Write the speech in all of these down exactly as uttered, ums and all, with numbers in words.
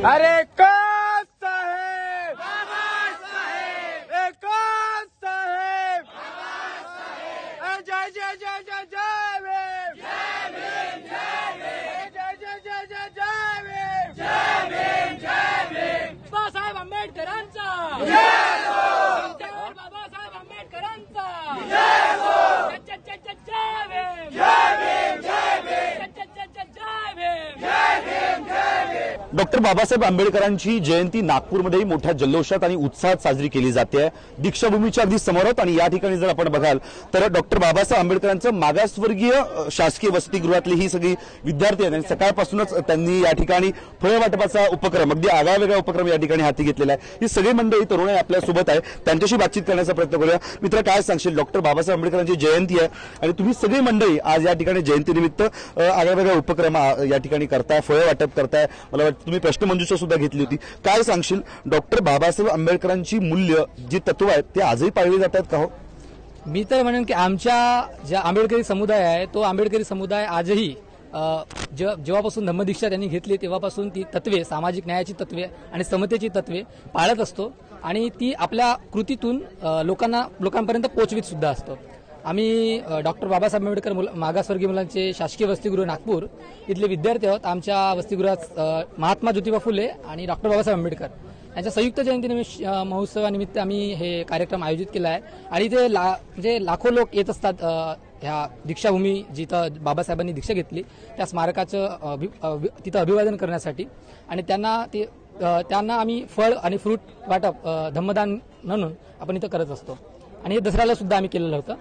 अरे एकच साहेब बाबासाहेब, एकच साहेब बाबासाहेब, जय जय जय जय जय भीम, जय भीम जय भीम, जय जय जय जय जय भीम, जय भीम जय भीम, बाबासाहेब आंबेडकरांचा जय हो, बाबासाहेब आंबेडकरांचा जय हो, जय जय जय जय भीम, जय भीम जय भीम, जय जय जय जय भीम, जय भीम जय भीम। डॉक्टर बाबासाहेब आंबेडकरांची जयंती नागपूरमध्येही मोठ्या जल्लोषात आणि उत्साहात साजरी केली जाते। दीक्षाभूमीच्या अगदी समोर आहोत आणि या ठिकाणी जर आपण बघाल तर डॉक्टर बाबासाहेब आंबेडकरांचं मागासवर्गीय शासकीय वसतिगृहातली ही सगळी विद्यार्थी आहेत आणि सकाळपासूनच त्यांनी या ठिकाणी फळ वाटपाचा उपक्रम, अगदी आगळावेगळा उपक्रम या ठिकाणी हाती घेतलेला आहे। ही सगळी मंडळी तरुण आपल्या सोबत आहे, त्यांच्याशी बातचीत करण्याचा प्रयत्न करूया। मित्र, काय सांगशील, डॉक्टर बाबासाहेब आंबेडकरांची जयंती आहे आणि तुम्ही सगळी मंडळी आज या ठिकाणी जयंतीनिमित्त आगळावेगळा उपक्रम या ठिकाणी करताय, फळ वाटप करताय। मला वाटतं तुम्ही प्रश्नमंजुषा सुद्धा घेतली होती। काय सांगशील, डॉक्टर बाबासाहेब आंबेडकरांची मूल्य जी तत्व आहेत ते आजही पाळली जातात का? हो, मी तर म्हणेन की आमच्या ज्या आंबेडकरी समुदाय आहे तो आंबेडकरी समुदाय आजही जेव्हापासून धम्मदीक्षा त्यांनी घेतली तेव्हापासून ती तत्वे, सामाजिक न्यायाची तत्वे आणि समतेची तत्वे पाळत असतो आणि ती आपल्या कृतीतून लोकांना लोकांपर्यंत पोहोचवित सुद्धा असतो। आम्ही डॉक्टर बाबासाहेब आंबेडकर मागासवर्गीय मुलांचे शासकीय वसतिगृह नागपूर इथले विद्यार्थी आहोत। आमच्या वसतिगृहात महात्मा ज्योतिबा फुले आणि डॉक्टर बाबासाहेब आंबेडकर यांच्या संयुक्त जयंती महोत्सवानिमित्त आम्ही हे कार्यक्रम आयोजित केला आहे आणि ते ला म्हणजे लाखो लोक येत असतात ह्या दीक्षाभूमी जिथं बाबासाहेबांनी दीक्षा घेतली त्या स्मारकाचं तिथं अभिवादन करण्यासाठी आणि त्यांना ते त्यांना आम्ही फळ आणि फ्रूट वाटप धम्मदान म्हणून आपण इथं करत असतो आणि हे दसऱ्याला सुद्धा आम्ही केलेलं होतं।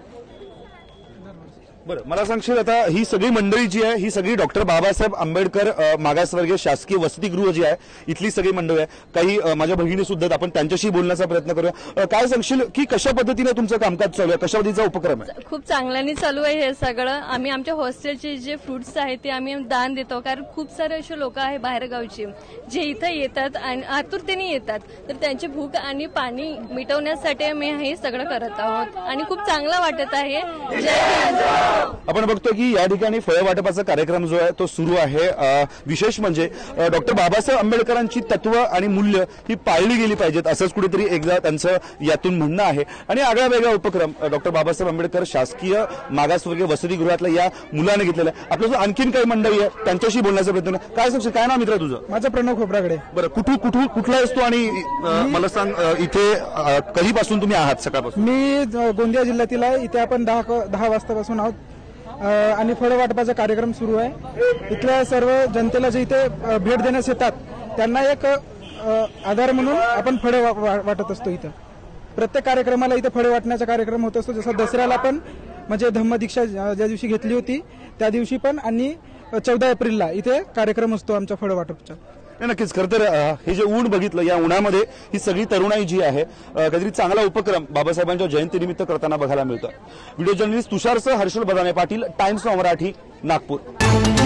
बरं, मला सांगशील आता ही सगळी मंडळी जी आहे ही सगळी डॉक्टर बाबासाहेब आंबेडकर मागासवर्गीय शासकीय वसतिगृह जी आहे इथली सगळी मंडळी आहे, काही माझ्या भगिनी सुद्धा, आपण त्यांच्याशी बोलण्याचा प्रयत्न करूया। काय सांगशील की कशा पद्धतीने तुमचं कामकाज चालू आहे, कशा पद्धतीचा उपक्रम आहे? खूप चांगल्याने चालू आहे हे सगळं। आम्ही आमच्या हॉस्टेलचे जे फ्रुट्स आहेत ते आम्ही दान देतो, कारण खूप सारे असे लोक आहे बाहेरगावचे जे इथं येतात आणि आतुरतेने येतात, तर त्यांची भूक आणि पाणी मिटवण्यासाठी आम्ही हे सगळं करत आहोत आणि खूप चांगलं वाटत आहे। जय हिंद। आपण बघतो की या ठिकाणी फळ वाटपाचा कार्यक्रम जो आहे तो सुरू आहे। विशेष म्हणजे डॉक्टर बाबासाहेब आंबेडकरांची तत्व आणि मूल्य ही पाळली गेली पाहिजेत असंच कुठेतरी एकदा त्यांचं यातून म्हणणं आहे आणि आगळा वेगळा उपक्रम डॉक्टर बाबासाहेब आंबेडकर शासकीय मागासवर्गीय वसतिगृहातल्या या मुलाने घेतलेला आहे। आपलं जो आणखीन काही मंडळी आहे त्यांच्याशी बोलण्याचा प्रयत्न, काय सांगशील, काय नाव मित्र तुझं? माझं प्रणव खोपरागडे। बरं, कुठू कुठू कुठला असतो आणि मला सांग इथे कधीपासून तुम्ही आहात? सकाळपासून मी गोंदिया जिल्ह्यातील आहे। इथे आपण दहा दहा वाजतापासून आहोत आणि फळ वाटपाचा कार्यक्रम सुरू आहे। इथल्या सर्व जनतेला जे इथे भेट देण्यास येतात त्यांना एक आधार म्हणून आपण फळे वाटत असतो। इथं प्रत्येक कार्यक्रमाला इथे फळे वाटण्याचा कार्यक्रम होत असतो, जसं दसऱ्याला पण म्हणजे धम्मदीक्षा ज्या दिवशी घेतली होती त्या दिवशी पण आणि चौदा एप्रिलला इथे कार्यक्रम असतो आमच्या फळ वाटपचा। नक्कीच, खरं तर हे जे ऊन बघितलं या उन्हामध्ये ही सगळी तरुणाई जी आहे काहीतरी चांगला उपक्रम बाबासाहेबांच्या जयंतीनिमित्त करताना बघायला मिळतं। व्हिडिओ जर्नलिस्ट तुषारसह हर्षल बदाने पाटील, टाइम्स ऑफ मराठी, नागपूर।